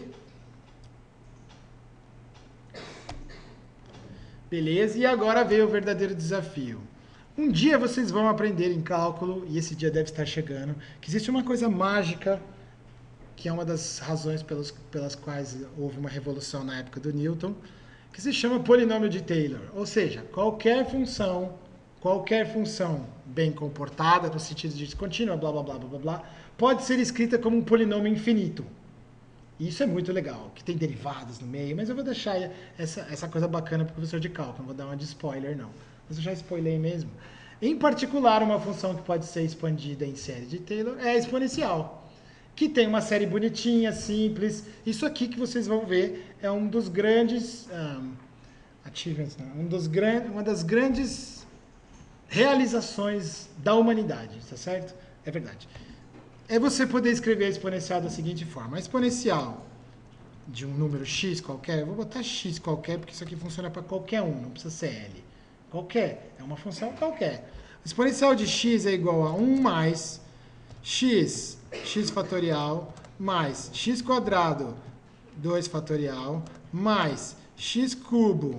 Beleza, e agora veio o verdadeiro desafio. Um dia vocês vão aprender em cálculo, e esse dia deve estar chegando, que existe uma coisa mágica, que é uma das razões pelas, pelas quais houve uma revolução na época do Newton, que se chama polinômio de Taylor. Ou seja, qualquer função, qualquer função bem comportada, no sentido de contínua, blá, blá, blá, blá, blá, blá, pode ser escrita como um polinômio infinito. E isso é muito legal, que tem derivadas no meio, mas eu vou deixar essa, essa coisa bacana para o professor de cálculo, não vou dar uma de spoiler, não. Mas eu já spoilei mesmo. Em particular, uma função que pode ser expandida em série de Taylor é a exponencial, que tem uma série bonitinha, simples. Isso aqui que vocês vão ver é um dos grandes um, achievements, não, um dos gran, uma das grandes realizações da humanidade, tá certo? É verdade. É você poder escrever a exponencial da seguinte forma. A exponencial de um número x qualquer, eu vou botar x qualquer, porque isso aqui funciona para qualquer um, não precisa ser L. Qualquer, é uma função qualquer. A exponencial de x é igual a um mais x, x fatorial, mais x quadrado, dois fatorial, mais x cubo,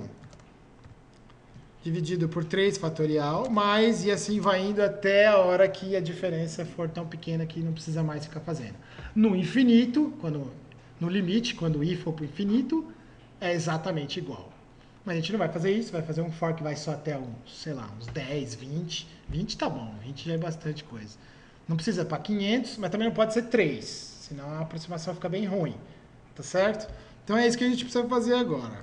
dividido por três fatorial, mais, e assim vai indo até a hora que a diferença for tão pequena que não precisa mais ficar fazendo. No infinito, quando, no limite, quando o i for para o infinito, é exatamente igual. Mas a gente não vai fazer isso, vai fazer um for que vai só até uns, sei lá, uns dez, vinte. vinte tá bom, vinte já é bastante coisa. Não precisa para quinhentos, mas também não pode ser três, senão a aproximação fica bem ruim, tá certo? Então é isso que a gente precisa fazer agora.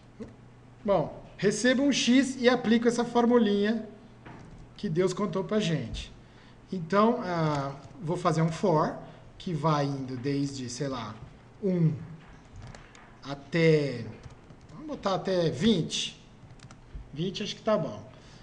Bom, recebo um x e aplico essa formulinha que Deus contou pra gente. Então, ah, vou fazer um for, que vai indo desde, sei lá, um até... Vamos botar até vinte. vinte acho que tá bom.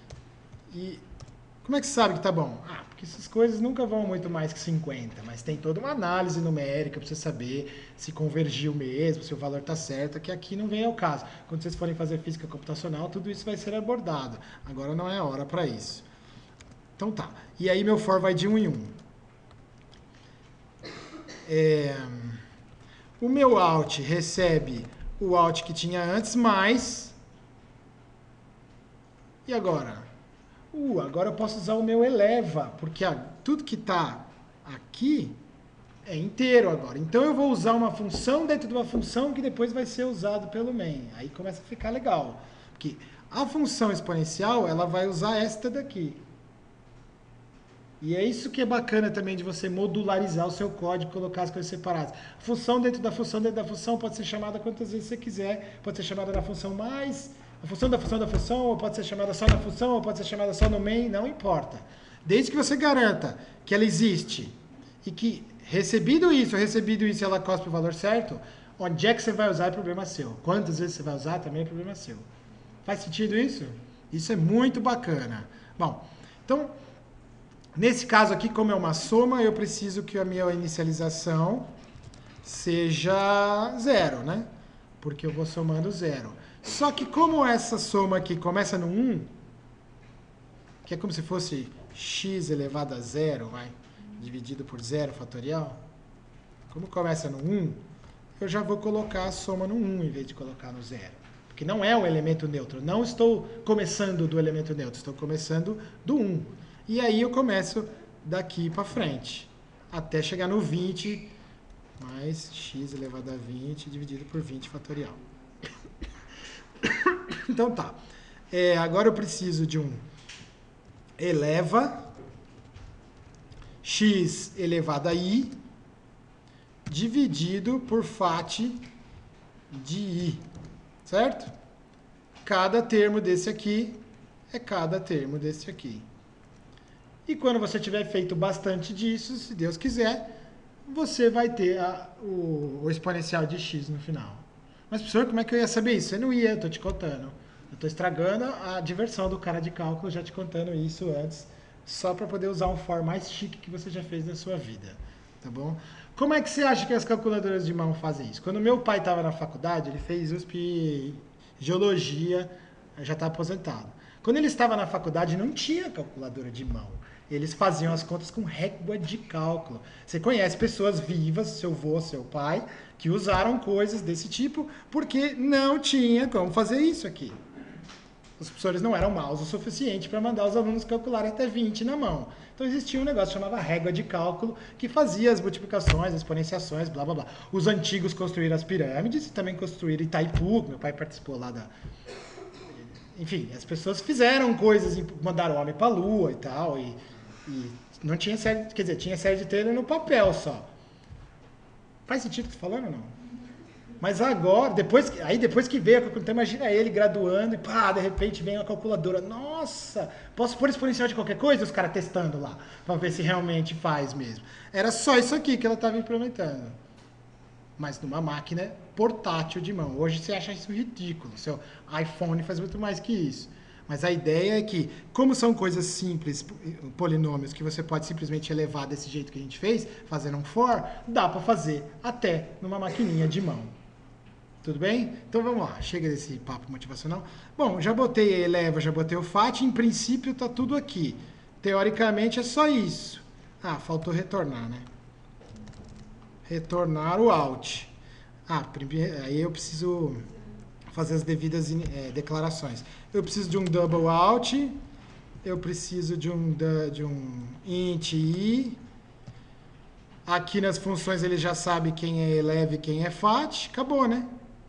E como é que você sabe que tá bom? Ah, porque essas coisas nunca vão muito mais que cinquenta, mas tem toda uma análise numérica para você saber se convergiu mesmo, se o valor tá certo, que aqui não vem ao caso. Quando vocês forem fazer física computacional, tudo isso vai ser abordado. Agora não é a hora para isso. Então tá. E aí meu for vai de um em um. É... O meu out recebe o out que tinha antes, mais... E agora? Uh, agora eu posso usar o meu eleva, porque ah, tudo que está aqui é inteiro agora. Então eu vou usar uma função dentro de uma função que depois vai ser usado pelo main. Aí começa a ficar legal. Porque a função exponencial, ela vai usar esta daqui. E é isso que é bacana também de você modularizar o seu código, colocar as coisas separadas. Função dentro da função dentro da função pode ser chamada quantas vezes você quiser, pode ser chamada na função mais, a função da função da função, ou pode ser chamada só na função, ou pode ser chamada só no main, não importa. Desde que você garanta que ela existe e que recebido isso, recebido isso, ela cospe o valor certo, onde é que você vai usar é problema seu. Quantas vezes você vai usar também é problema seu. Faz sentido isso? Isso é muito bacana. Bom, então... Nesse caso aqui, como é uma soma, eu preciso que a minha inicialização seja zero, né? Porque eu vou somando zero. Só que como essa soma aqui começa no um, que é como se fosse x elevado a zero, vai, dividido por zero fatorial, como começa no um, eu já vou colocar a soma no um em vez de colocar no zero. Porque não é um elemento neutro. Não estou começando do elemento neutro, estou começando do um. E aí eu começo daqui para frente, até chegar no vinte, mais x elevado a vinte dividido por vinte fatorial. Então tá. É, agora eu preciso de um eleva x elevado a i dividido por fat de i, certo? Cada termo desse aqui é cada termo desse aqui. E quando você tiver feito bastante disso, se Deus quiser, você vai ter a, o, o exponencial de x no final. Mas, professor, como é que eu ia saber isso? Você não ia, eu estou te contando. Eu estou estragando a diversão do cara de cálculo, já te contando isso antes, só para poder usar um for mais chique que você já fez na sua vida. Tá bom? Como é que você acha que as calculadoras de mão fazem isso? Quando meu pai estava na faculdade, ele fez U S P Geologia, já está aposentado. Quando ele estava na faculdade, não tinha calculadora de mão. Eles faziam as contas com régua de cálculo. Você conhece pessoas vivas, seu avô, seu pai, que usaram coisas desse tipo porque não tinha como fazer isso aqui. Os professores não eram maus o suficiente para mandar os alunos calcularem até vinte na mão. Então existia um negócio que chamava régua de cálculo, que fazia as multiplicações, as exponenciações, blá blá blá. Os antigos construíram as pirâmides e também construíram Itaipu, meu pai participou lá da... Enfim, as pessoas fizeram coisas, mandaram homem para a lua e tal, e, e não tinha série, quer dizer, tinha série de Taylor no papel só. Faz sentido o que eu tô falando ou não? Mas agora, depois, aí depois que veio a calculadora, então imagina ele graduando e pá, de repente vem a calculadora. Nossa, posso pôr exponencial de qualquer coisa? Os caras testando lá, para ver se realmente faz mesmo. Era só isso aqui que ela estava implementando. Mas numa máquina portátil de mão. Hoje você acha isso ridículo. Seu iPhone faz muito mais que isso. Mas a ideia é que, como são coisas simples, polinômios, que você pode simplesmente elevar desse jeito que a gente fez, fazendo um for, dá para fazer até numa maquininha de mão. Tudo bem? Então vamos lá, chega desse papo motivacional. Bom, já botei a eleva, já botei o fat, em princípio está tudo aqui. Teoricamente é só isso. Ah, faltou retornar, né? Retornar o out. Ah, aí eu preciso fazer as devidas é, declarações. Eu preciso de um double out, eu preciso de um, de um int i. Aqui nas funções ele já sabe quem é eleve e quem é fat. Acabou, né?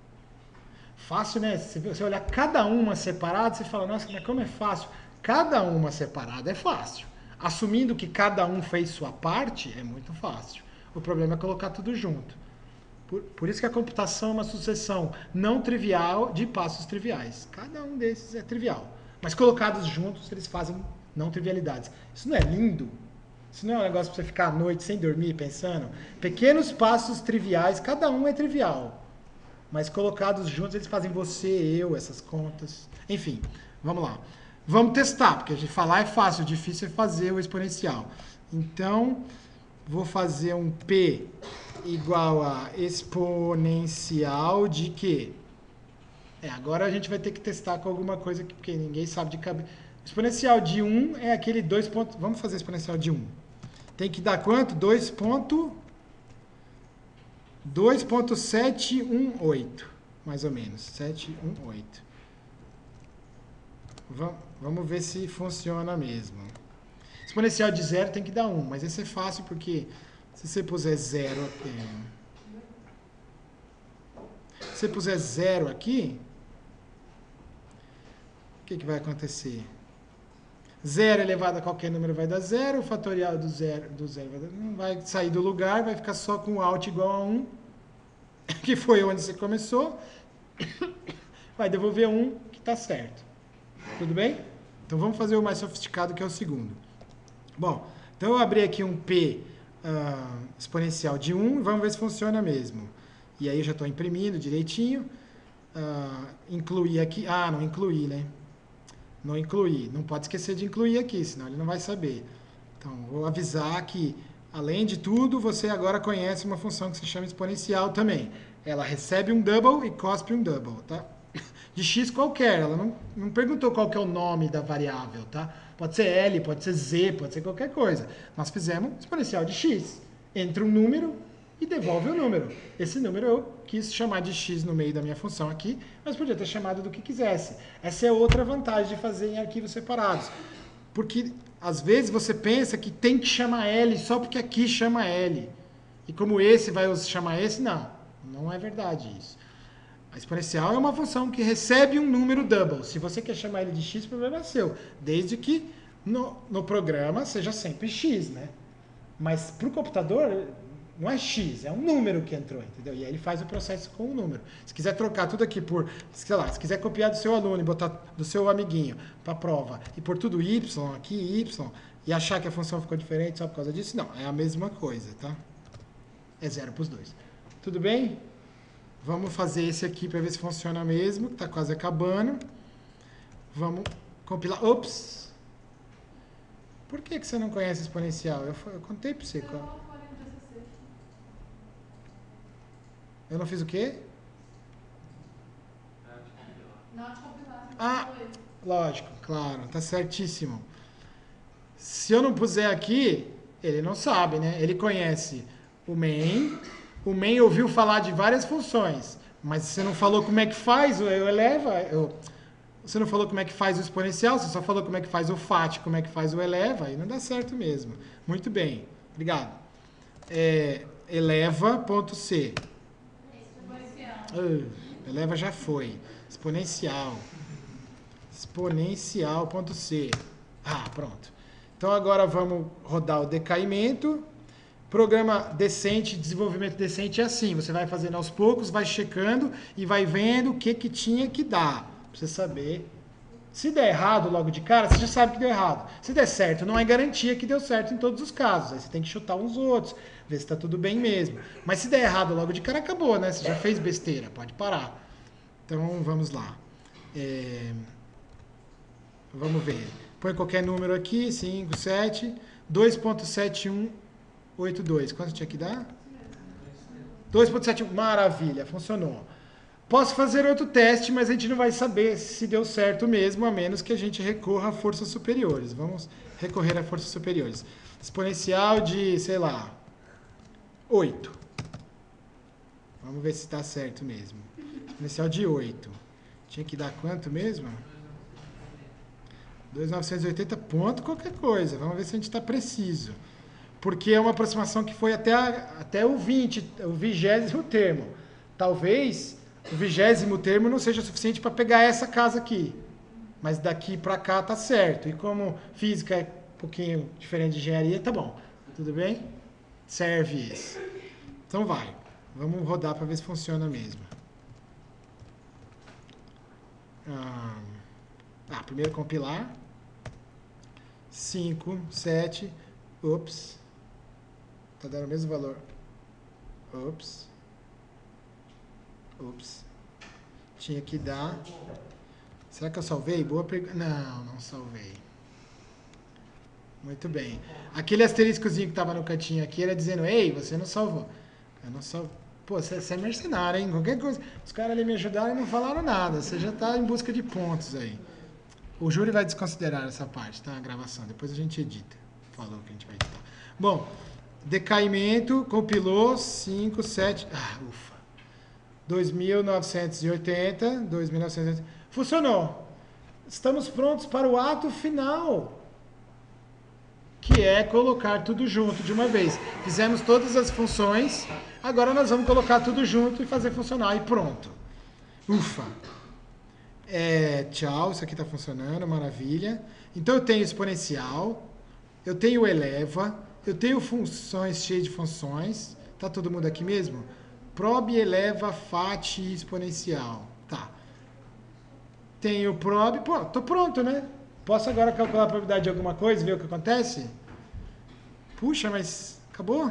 Fácil, né? Se você olhar cada uma separada, você fala, nossa, mas como é fácil? Cada uma separada é fácil. Assumindo que cada um fez sua parte, é muito fácil. O problema é colocar tudo junto. Por, por isso que a computação é uma sucessão não trivial de passos triviais. Cada um desses é trivial. Mas colocados juntos, eles fazem não trivialidades. Isso não é lindo? Isso não é um negócio para você ficar à noite sem dormir pensando? Pequenos passos triviais, cada um é trivial. Mas colocados juntos, eles fazem você, eu, essas contas. Enfim, vamos lá. Vamos testar, porque a gente falar é fácil, o difícil é fazer o exponencial. Então, vou fazer um P igual a exponencial de quê? É, agora a gente vai ter que testar com alguma coisa, que, porque ninguém sabe de cabeça. Exponencial de um é aquele dois pontos... Vamos fazer exponencial de um. Tem que dar quanto? dois ponto setecentos e dezoito, mais ou menos. setecentos e dezoito. Vamos ver se funciona mesmo. Exponencial de zero tem que dar um, mas esse é fácil porque se você puser zero aqui, se você puser zero aqui, o que, que vai acontecer? Zero elevado a qualquer número vai dar zero, o fatorial do zero, do zero vai, dar, não vai sair do lugar, vai ficar só com o out igual a um, que foi onde você começou, vai devolver um, que está certo. Tudo bem? Então vamos fazer o mais sofisticado, que é o segundo. Bom, então eu abri aqui um P uh, exponencial de um, vamos ver se funciona mesmo. E aí eu já estou imprimindo direitinho. Uh, incluir aqui, ah, não incluí, né? Não incluir, não pode esquecer de incluir aqui, senão ele não vai saber. Então, vou avisar que, além de tudo, você agora conhece uma função que se chama exponencial também. Ela recebe um double e cospe um double, tá? De x qualquer, ela não, não perguntou qual que é o nome da variável, tá? Pode ser L, pode ser Z, pode ser qualquer coisa. Nós fizemos exponencial de x. Entra um número e devolve o número. Esse número eu quis chamar de x no meio da minha função aqui, mas podia ter chamado do que quisesse. Essa é outra vantagem de fazer em arquivos separados. Porque, às vezes, você pensa que tem que chamar L só porque aqui chama L. E como esse vai chamar esse, não. Não é verdade isso. A exponencial é uma função que recebe um número double. Se você quer chamar ele de x, o problema é seu. Desde que no, no programa seja sempre x, né? Mas para o computador, não é X, é um número que entrou, entendeu? E aí ele faz o processo com o número. Se quiser trocar tudo aqui por, sei lá, se quiser copiar do seu aluno e botar do seu amiguinho para a prova e por tudo Y, aqui Y, e achar que a função ficou diferente só por causa disso, não, é a mesma coisa, tá? É zero para os dois. Tudo bem? Vamos fazer esse aqui para ver se funciona mesmo, que está quase acabando. Vamos compilar. Ops! Por que, que você não conhece exponencial? Eu, eu contei para você. Qual... Eu não fiz o quê? Ah, lógico, claro, tá certíssimo. Se eu não puser aqui, ele não sabe, né? Ele conhece o main, o main ouviu falar de várias funções, mas você não falou como é que faz o eleva, eu, você não falou como é que faz o exponencial, você só falou como é que faz o fat, como é que faz o eleva, aí não dá certo mesmo. Muito bem, obrigado. É, eleva.c. Uh, eleva já foi. Exponencial. Exponencial.c. Ah, pronto. Então agora vamos rodar o decaimento. Programa decente, desenvolvimento decente é assim. Você vai fazendo aos poucos, vai checando e vai vendo o que, que tinha que dar. Pra você saber. Se der errado logo de cara, você já sabe que deu errado. Se der certo, não é garantia que deu certo em todos os casos. Aí você tem que chutar uns outros, ver se está tudo bem mesmo. Mas se der errado logo de cara, acabou, né? Você já fez besteira, pode parar. Então, vamos lá. É... Vamos ver. Põe qualquer número aqui, cinco, sete, dois ponto sete um oito dois. Quanto tinha que dar? dois ponto sete um, maravilha, funcionou. Posso fazer outro teste, mas a gente não vai saber se deu certo mesmo, a menos que a gente recorra a forças superiores. Vamos recorrer a forças superiores. Exponencial de, sei lá, oito. Vamos ver se está certo mesmo. Exponencial de oito. Tinha que dar quanto mesmo? dois mil novecentos e oitenta ponto qualquer coisa. Vamos ver se a gente está preciso. Porque é uma aproximação que foi até, a, até o vinte, o vigésimo termo. Talvez o vigésimo termo não seja suficiente para pegar essa casa aqui. Mas daqui para cá tá certo. E como física é um pouquinho diferente de engenharia, tá bom. Tudo bem? Serve isso. Então vai. Vamos rodar para ver se funciona mesmo. Ah, ah, primeiro compilar. cinco, sete. Ops. Tá dando o mesmo valor. Ops. Ops. Tinha que dar... Será que eu salvei? Boa pergunta. Não, não salvei. Muito bem. Aquele asteriscozinho que estava no cantinho aqui era dizendo, ei, você não salvou. Eu não salvo. Pô, você, você é mercenário, hein? Qualquer coisa. Os caras ali me ajudaram e não falaram nada. Você já está em busca de pontos aí. O júri vai desconsiderar essa parte, tá? A gravação. Depois a gente edita. Falou que a gente vai editar. Bom, decaimento, compilou, cinco, sete... Ah, ufa. dois mil novecentos e oitenta, dois mil novecentos e oitenta. Funcionou. Estamos prontos para o ato final, que é colocar tudo junto de uma vez. Fizemos todas as funções, agora nós vamos colocar tudo junto e fazer funcionar e pronto. Ufa. É, tchau, isso aqui está funcionando, maravilha. Então eu tenho exponencial, eu tenho eleva, eu tenho funções cheias de funções. Tá todo mundo aqui mesmo? Prob, eleva, fat e exponencial. Tá. Tenho prob. Pô, tô pronto, né? Posso agora calcular a probabilidade de alguma coisa e ver o que acontece? Puxa, mas acabou?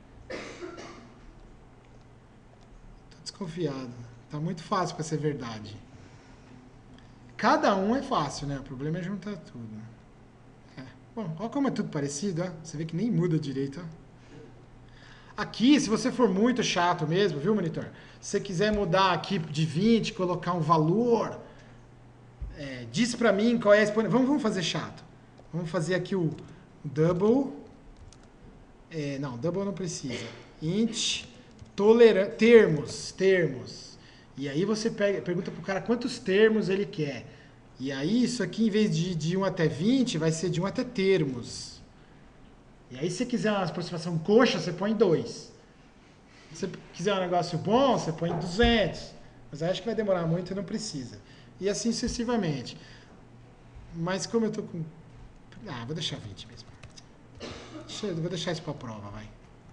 Tô desconfiado. Tá muito fácil para ser verdade. Cada um é fácil, né? O problema é juntar tudo. É. Bom, olha como é tudo parecido, ó. Você vê que nem muda direito, ó. Aqui, se você for muito chato mesmo, viu, monitor? Se você quiser mudar aqui de vinte, colocar um valor, é, diz pra mim qual é a exponencial. Vamos, vamos fazer chato. Vamos fazer aqui o double. É, não, double não precisa. Int, tolerante, termos, termos. E aí você pega, pergunta pro cara quantos termos ele quer. E aí isso aqui, em vez de, de um até vinte, vai ser de um até termos. E aí, se você quiser uma aproximação coxa, você põe dois. Se você quiser um negócio bom, você põe duzentos. Mas aí acho que vai demorar muito e não precisa. E assim sucessivamente. Mas como eu tô com... Ah, vou deixar vinte mesmo. Deixa, eu vou deixar isso para a prova, vai.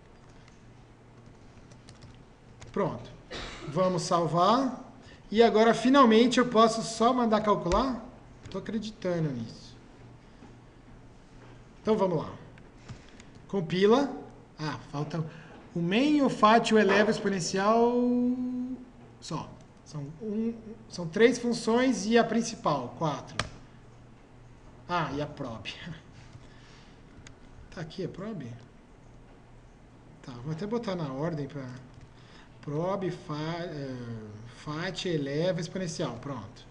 Pronto. Vamos salvar. E agora, finalmente, eu posso só mandar calcular? Estou acreditando nisso. Então, vamos lá. Compila. Ah, falta o main, o fat, o eleva, o exponencial. Só. São, um, são três funções e a principal, quatro. Ah, e a prob. Tá aqui a prob? Tá, vou até botar na ordem para... Prob, fa, uh, fat, eleva, exponencial. Pronto.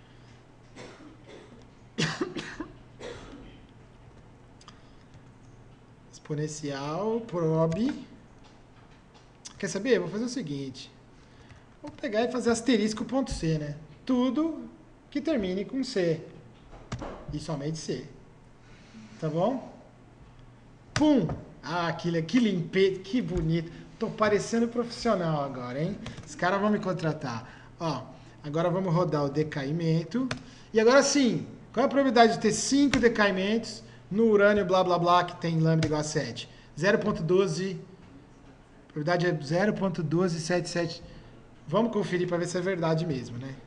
Exponencial, prob. Quer saber? Vou fazer o seguinte. Vou pegar e fazer asterisco ponto C, né? Tudo que termine com C. E somente C. Tá bom? Pum! Ah, que, que limpeza, que bonito. Tô parecendo profissional agora, hein? Os caras vão me contratar. Ó, agora vamos rodar o decaimento. E agora sim, qual é a probabilidade de ter cinco decaimentos no urânio blá blá blá que tem lambda igual a sete? zero ponto doze. A probabilidade é zero ponto um dois sete sete. Vamos conferir para ver se é verdade mesmo, né?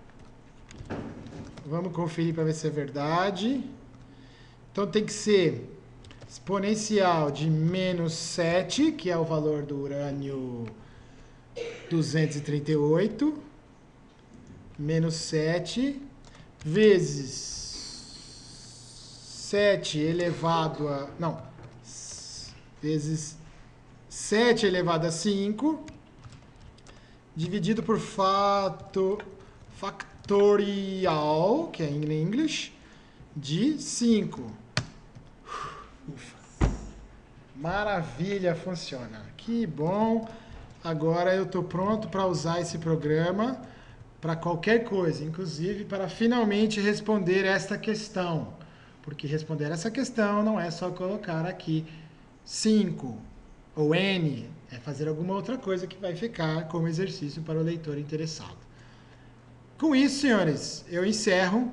Vamos conferir para ver se é verdade. Então tem que ser exponencial de menos sete, que é o valor do urânio duzentos e trinta e oito, menos sete, vezes sete elevado a... Não, vezes sete elevado a cinco, dividido por fato, factorial, que é em inglês, de cinco. Ufa. Maravilha, funciona. Que bom. Agora eu estou pronto para usar esse programa para qualquer coisa, inclusive para finalmente responder esta questão. Porque responder essa questão não é só colocar aqui cinco ou N, é fazer alguma outra coisa que vai ficar como exercício para o leitor interessado. Com isso, senhores, eu encerro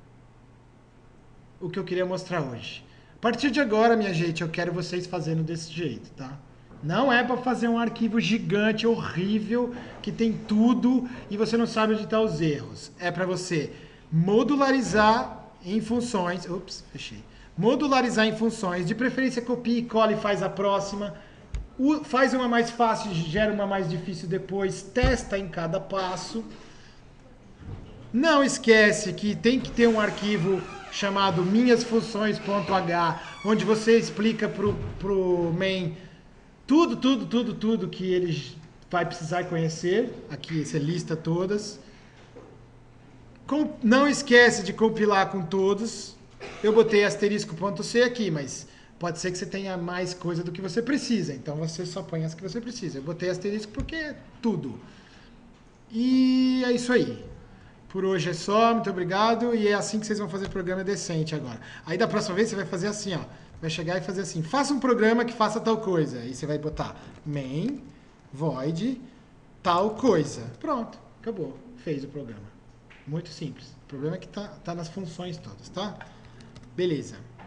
o que eu queria mostrar hoje. A partir de agora, minha gente, eu quero vocês fazendo desse jeito, tá? Não é para fazer um arquivo gigante, horrível, que tem tudo e você não sabe onde estão os erros. É para você modularizar em funções... Ops, fechei. Modularizar em funções, de preferência copia e cola e faz a próxima. Faz uma mais fácil, gera uma mais difícil depois, testa em cada passo. Não esquece que tem que ter um arquivo chamado minhas funções.h, onde você explica pro, pro main tudo, tudo, tudo, tudo que ele vai precisar conhecer. Aqui você lista todas. Com, não esquece de compilar com todos. Eu botei asterisco.c aqui, mas pode ser que você tenha mais coisa do que você precisa. Então você só põe as que você precisa. Eu botei asterisco porque é tudo. E é isso aí. Por hoje é só, muito obrigado. E é assim que vocês vão fazer programa decente agora. Aí da próxima vez você vai fazer assim, ó. Vai chegar e fazer assim. Faça um programa que faça tal coisa. Aí você vai botar main, void, tal coisa. Pronto, acabou. Fez o programa. Muito simples. O problema é que tá, tá nas funções todas, tá? Beleza.